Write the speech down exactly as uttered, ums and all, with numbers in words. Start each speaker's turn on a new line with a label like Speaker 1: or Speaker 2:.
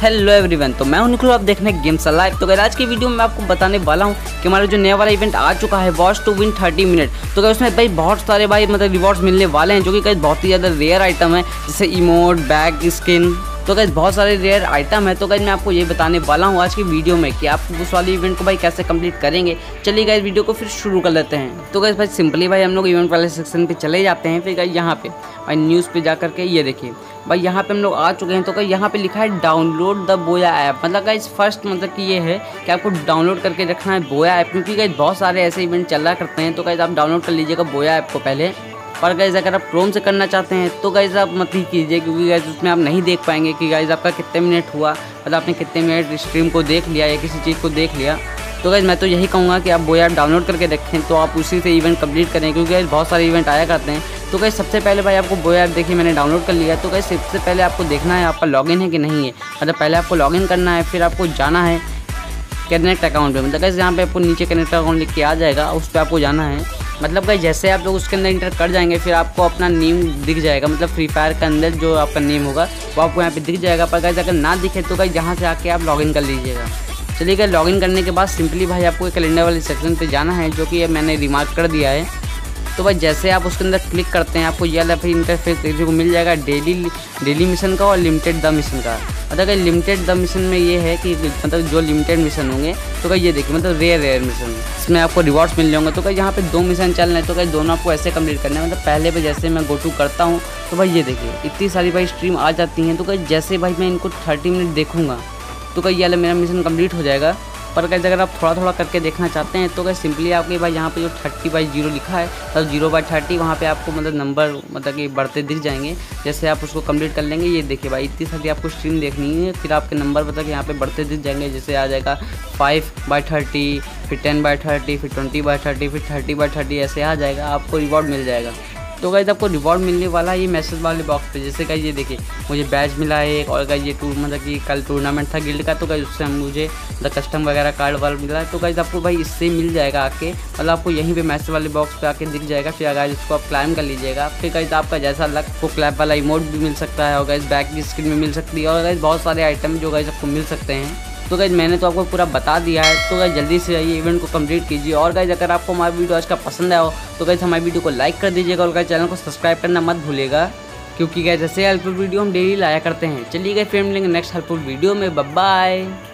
Speaker 1: Hello everyone, तो मैं हूं निखिल, आप देख रहे हैं गेम्स लाइव। तो आज की वीडियो में मैं आपको बताने वाला हूं कि हमारा जो नया वाला इवेंट आ चुका है watch to win thirty minute. तो क्या उसमें भाई बहुत सारे भाई मतलब रिवॉर्ड्स मिलने वाले हैं जो कि कहीं बहुत ही ज़्यादा रेयर आइटम है, जैसे इमोट, बैग, स्किन। तो गाइस बहुत सारे रेयर आइटम है। तो गाइस मैं आपको ये बताने वाला हूँ आज की वीडियो में कि आप उस वाले इवेंट को भाई कैसे कंप्लीट करेंगे। चलिए गाइस वीडियो को फिर शुरू कर लेते हैं। तो गाइस भाई सिंपली भाई हम लोग इवेंट वाले सेक्शन पे चले जाते हैं। फिर गाइस यहाँ पे भाई न्यूज़ पे जा करके ये देखिए भाई यहाँ पे हम लोग आ चुके हैं। तो गाइस यहाँ पे लिखा है डाउनलोड द बोया ऐप। मतलब गाइस फर्स्ट मतलब कि ये है कि आपको डाउनलोड करके रखना है बोया ऐप, क्योंकि गाइस बहुत सारे ऐसे इवेंट चल रहा करते हैं। तो गाइस आप डाउनलोड कर लीजिएगा बोया ऐप को पहले। और गाइस अगर आप क्रोम से करना चाहते हैं तो गाइस आप मत ही कीजिए, क्योंकि गाइस उसमें आप नहीं देख पाएंगे कि गाइस आपका कितने मिनट हुआ, मतलब आपने कितने मिनट स्ट्रीम को देख लिया या किसी चीज़ को देख लिया। तो गाइस मैं तो यही कहूँगा कि आप बोया डाउनलोड करके रखें तो आप उसी से इवेंट कंप्लीट करें, क्योंकि गाइस बहुत सारे इवेंट आया करते हैं। तो गाइस सबसे पहले भाई आपको बोया देखिए मैंने डाउनलोड कर लिया। तो गाइस सबसे पहले आपको देखना है आपका लॉगिन है कि नहीं है। मतलब पहले आपको लॉगिन करना है, फिर आपको जाना है कनेक्ट अकाउंट पे। मतलब गाइस यहाँ पे आपको नीचे कनेक्ट अकाउंट लिख के आ जाएगा, उस पर आपको जाना है। मतलब गाइस जैसे आप लोग उसके अंदर इंटर कर जाएंगे फिर आपको अपना नेम दिख जाएगा। मतलब फ्री फायर के अंदर जो आपका नेम होगा वो आपको यहाँ पे दिख जाएगा। पर गाइस अगर ना दिखे तो गाइस यहाँ से आके आप लॉगिन कर लीजिएगा। चलिए गाइस लॉगिन करने के बाद सिंपली भाई आपको कैलेंडर वाले सेक्शन पे जाना है, जो कि मैंने रिमार्क कर दिया है। तो भाई जैसे आप उसके अंदर क्लिक करते हैं आपको यह फिर इंटरफेस देखने को मिल जाएगा डेली डेली मिशन का और लिमिटेड द मिशन का। मतलब कि लिमिटेड द मिशन में ये है कि मतलब जो लिमिटेड मिशन होंगे तो भाई ये देखिए मतलब रेयर रेयर मिशन, इसमें आपको रिवॉर्ड्स मिल जाएंगे। तो भाई यहाँ पे दो मिशन चल रहे हैं, तो भाई दोनों आपको ऐसे कंप्लीट करना है। मतलब पहले पे जैसे मैं गो टू करता हूँ तो भाई ये देखिए इतनी सारी भाई स्ट्रीम आ जाती हैं। तो भाई जैसे भाई मैं इनको थर्टी मिनट देखूँगा तो भाई ये मेरा मिशन कम्प्लीट हो जाएगा। पर गाइस अगर आप थोड़ा थोड़ा करके देखना चाहते हैं तो गाइस सिंपली आपके भाई यहाँ पे जो थर्टी बाई जीरो लिखा है तो जीरो बाई थर्टी वहाँ पे आपको मतलब नंबर मतलब कि बढ़ते दिख जाएंगे। जैसे आप उसको कंप्लीट कर लेंगे ये देखिए भाई इतनी सारी आपको स्ट्रीम देखनी है, फिर आपके नंबर मतलब कि यहाँ पे बढ़ते दिख जाएंगे। जैसे आ जाएगा फाइव बाई थर्टी, फिर टेन बाई थर्टी, फिर ट्वेंटी बाई थर्टी, फिर थर्टी बाई थर्टी, ऐसे आ जाएगा, आपको रिवॉर्ड मिल जाएगा। तो गाइस आपको रिवॉर्ड मिलने वाला है ये मैसेज वाले बॉक्स पे। जैसे गाइस ये देखिए मुझे बैच मिला है एक, और गाइस ये टूर मतलब कि कल टूर्नामेंट था गिल्ड का, तो गाइस उससे मुझे मतलब कस्टम वगैरह कार्ड वार्ड मिला है। तो गाइस आपको भाई इससे मिल जाएगा आके, मतलब आपको यहीं पे मैसेज वाले बॉक्स पे आके दिख जाएगा। फिर गाइस इसको आप क्लाइम कर लीजिएगा। फिर गाइस आपका जैसा लक को क्लैप वाला इमोट भी मिल सकता है, और गाइस बैक की स्किन में मिल सकती है, और गाइस बहुत सारे आइटम जो गाइस आपको मिल सकते हैं। तो गाइस मैंने तो आपको पूरा बता दिया है। तो गाइस जल्दी से ये इवेंट को कंप्लीट कीजिए। और गाइस अगर आपको हमारा वीडियो आज का पसंद आया हो तो गाइस हमारी वीडियो को लाइक कर दीजिएगा, और गाइस चैनल को सब्सक्राइब करना मत भूलिएगा, क्योंकि गाइस ऐसे हेल्पफुल वीडियो हम डेली लाया करते हैं। चलिए गाइस फिर मिलेंगे नेक्स्ट हेल्पफुल वीडियो में। Bye bye.